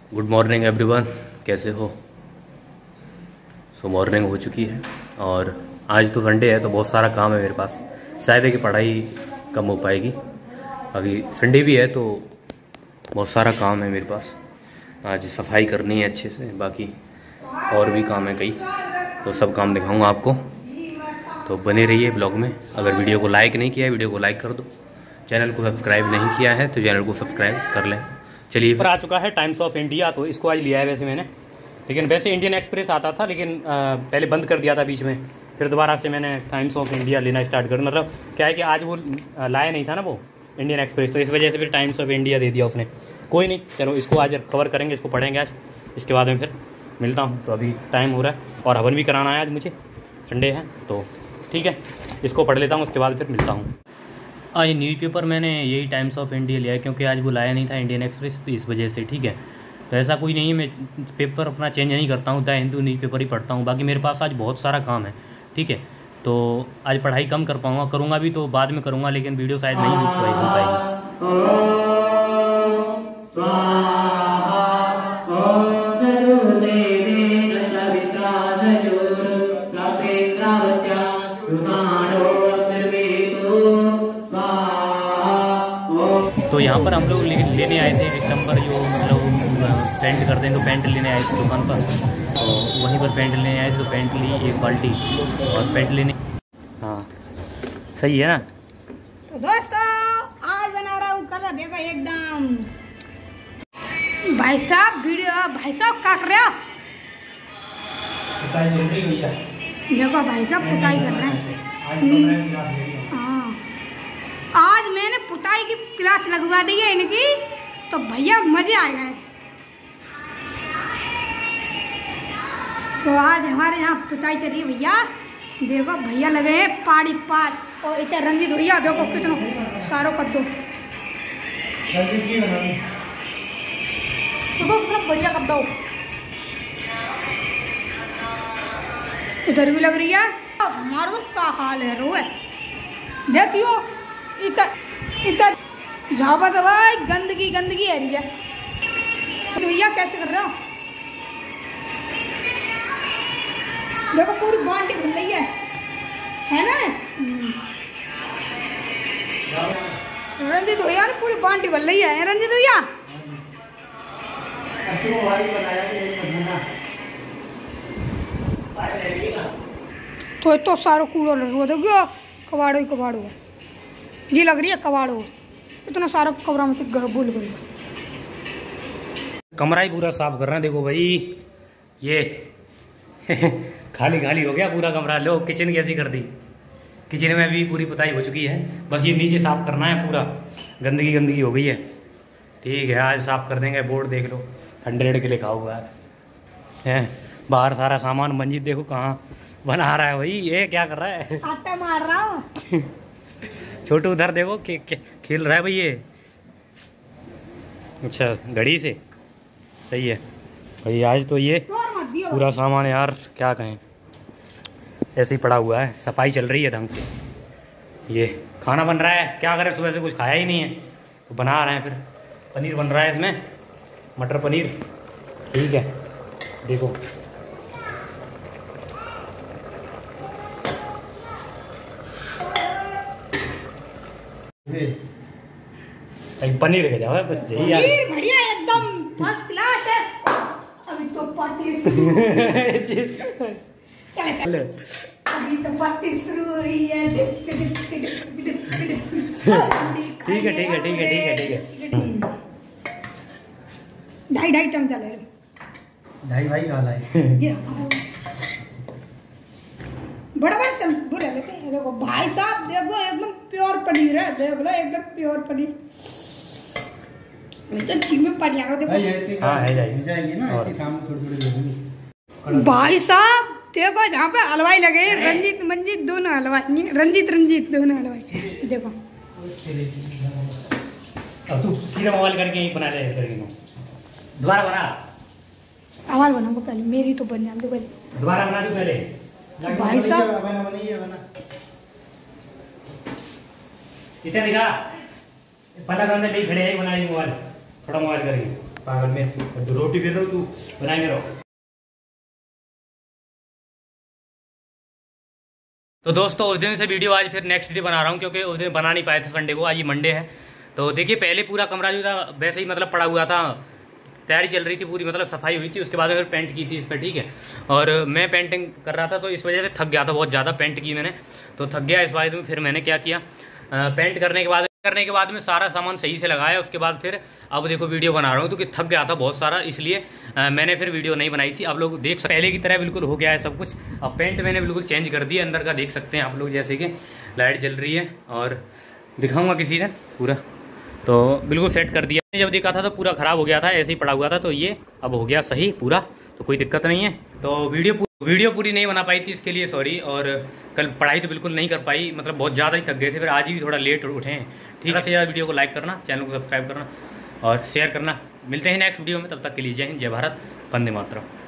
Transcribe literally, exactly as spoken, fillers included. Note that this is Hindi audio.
गुड मॉर्निंग एवरीवन, कैसे हो? सो so, मॉर्निंग हो चुकी है और आज तो संडे है तो बहुत सारा काम है मेरे पास। शायद है कि पढ़ाई कम हो पाएगी। अभी संडे भी है तो बहुत सारा काम है मेरे पास। आज सफाई करनी है अच्छे से, बाकी और भी काम है कई, तो सब काम दिखाऊंगा आपको। तो बने रहिए ब्लॉग में। अगर वीडियो को लाइक नहीं किया है वीडियो को लाइक कर दो, चैनल को सब्सक्राइब नहीं किया है तो चैनल को सब्सक्राइब कर लें। चलिए, पर आ चुका है टाइम्स ऑफ इंडिया, तो इसको आज लिया है वैसे मैंने, लेकिन वैसे इंडियन एक्सप्रेस आता था लेकिन आ, पहले बंद कर दिया था बीच में, फिर दोबारा से मैंने टाइम्स ऑफ इंडिया लेना स्टार्ट कर। मतलब क्या है कि आज वो लाया नहीं था ना वो इंडियन एक्सप्रेस, तो इस वजह से फिर टाइम्स ऑफ इंडिया दे दिया उसने। कोई नहीं, चलो इसको आज कवर करेंगे, इसको पढ़ेंगे आज, इसके बाद में फिर मिलता हूँ। तो अभी टाइम हो रहा है और हवन भी कराना है आज मुझे, संडे है तो ठीक है, इसको पढ़ लेता हूँ, उसके बाद फिर मिलता हूँ। आज न्यूज़पेपर मैंने यही टाइम्स ऑफ इंडिया लिया है क्योंकि आज वो लाया नहीं था इंडियन एक्सप्रेस, तो इस वजह से। ठीक है, तो ऐसा कोई नहीं है, मैं पेपर अपना चेंज नहीं करता हूँ, द हिंदू न्यूज़पेपर ही पढ़ता हूँ। बाकी मेरे पास आज बहुत सारा काम है, ठीक है, तो आज पढ़ाई कम कर पाऊँगा, करूँगा भी तो बाद में करूँगा, लेकिन वीडियो शायद नहीं हो पाएगी। तो यहाँ पर हम लोग ले, लेने आए थे दिसंबर, जो मतलब पेंट करते हैं तो पेंट लेने आए थे दुकान पर, तो वहीं पर पेंट लेने आए थे, तो पेंट ली एक बाल्टी और पेंट लेने। हाँ सही है ना। तो दोस्तों आज बना रहा हूँ कलर, देखो एकदम। भाई साहब वीडियो, भाई साहब क्या कर रहे हो? पुताई चल रही भैया, देखो भाई साहब पुताई कर रहे हैं। हाँ, आज मैंने पुताई की क्लास लगवा दी है इनकी, तो भैया मजे आ गए। तो आज हमारे यहाँ पुताई चल रही है भैया, देखो भैया लगे हैं पाड़ी पाड़, और इतना रंजित भैया देखो कितना सारो कद्दू, देखो कितना बढ़िया कद्दू, इधर भी लग रही है। हमारा तो क्या हाल है रो है, देखियो इतना इतना झापा तो भाई गंदगी गंदगी है रही है। तो भैया कैसे कर रहे हो? देखो पूरी बाल्टी भर रही है, है ना? रंजित भैया ने पूरी बाल्टी भर रही है, रंजित भैया। तो तो सारो कूड़ो रो देखो, कबाड़ो ही कबाड़ो जी लग रही है, कबाड़ो इतना सारा कमरा में भूल गई। कमरा ही पूरा साफ कर रहे हैं, देखो भाई ये खाली खाली हो गया पूरा कमरा। लो किचन कैसी कर दी, किचन में भी पूरी पुताई हो चुकी है, बस ये नीचे साफ करना है, पूरा गंदगी गंदगी हो गई है। ठीक है, आज साफ कर देंगे। बोर्ड देख लो हंड्रेड के लिखा हुआ है, है बाहर सारा सामान। मंजीत देखो कहाँ बना रहा है भाई, ये क्या कर रहा है? आटा मार रहा हूँ। छोटू उधर देखो खे, खे, खेल रहा है भाई ये। अच्छा घड़ी से, सही है भाई। आज तो ये पूरा सामान यार क्या कहें, ऐसे ही पड़ा हुआ है, सफाई चल रही है ढंग से। ये खाना बन रहा है, क्या करें सुबह से कुछ खाया ही नहीं है तो बना रहे हैं। फिर पनीर बन रहा है इसमें, मटर पनीर। ठीक है, देखो पनीर के जाओ तो यही यार, पनीर बढ़िया एकदम फर्स्ट क्लास है। अभी तो पार्टी चले चले, अभी तो पार्टी शुरू हुई है। ठीक है ठीक है ठीक है ठीक है ठीक है। ढाई ढाई टन चले, ढाई भाई कहाँ लाए? बड़ा बड़ा चम बोले लेते हैं। देखो भाई साहब देखो एकदम प्योर पनीर है, देख लो एकदम प्योर पनीर। मैं तो ठीक में पनीर आ देखो। हाँ है जाएगी ना, शाम में थोड़ी थोड़ी देंगे। भाई साहब देखो जहाँ पे हलवाई लगे, रंजीत मंजीत दोनों हलवाई, रंजीत रंजीत दोनों हलवाई। देखो अब तू सीधा मोबाइल करके ही बना ले, दोबारा बना। आवाज बनाओ पहले, मेरी तो बन जाती पहले, दोबारा बना दो पहले। भाई साहब इतना दिखा पता करने नहीं खड़े हैं, बना मोबाइल थोड़ा मोबाइल करके पागल में तो रोटी दे दो, तू बनाएंगे रहो। तो दोस्तों उस दिन से वीडियो आज फिर नेक्स्ट डे बना रहा हूँ, क्योंकि उस दिन बना नहीं पाए थे संडे को, आज ये मंडे है। तो देखिए पहले पूरा कमरा जो था वैसे ही मतलब पड़ा हुआ था, तैयारी चल रही थी पूरी, मतलब सफाई हुई थी, उसके बाद फिर पेंट की थी इस पर, ठीक है। और मैं पेंटिंग कर रहा था तो इस वजह से थक गया था, बहुत ज़्यादा पेंट की मैंने, तो थक गया इस बाद में। फिर मैंने क्या किया, पेंट करने के बाद करने के बाद में सारा सामान सही से लगाया, उसके बाद फिर अब देखो वीडियो बना रहा हूँ, क्योंकि थक गया था बहुत सारा, इसलिए आ, मैंने फिर वीडियो नहीं बनाई थी। आप लोग देख सकते पहले की तरह बिल्कुल हो गया है सब कुछ। अब पेंट मैंने बिल्कुल चेंज कर दिया, अंदर का देख सकते हैं आप लोग, जैसे कि लाइट जल रही है, और दिखाऊंगा किसी दिन पूरा, तो बिल्कुल सेट कर दिया। जब देखा था तो पूरा ख़राब हो गया था, ऐसे ही पड़ा हुआ था, तो ये अब हो गया सही पूरा, तो कोई दिक्कत नहीं है। तो वीडियो वीडियो पूरी नहीं बना पाई थी, इसके लिए सॉरी। और कल पढ़ाई तो बिल्कुल नहीं कर पाई, मतलब बहुत ज़्यादा ही थक गए थे, फिर आज ही थोड़ा लेट उठे हैं। ठीक है, ज़्यादा वीडियो को लाइक करना, चैनल को सब्सक्राइब करना और शेयर करना। मिलते हैं नेक्स्ट वीडियो में, तब तक के लिए जय हिंद, जय भारत, वंदे मातरम।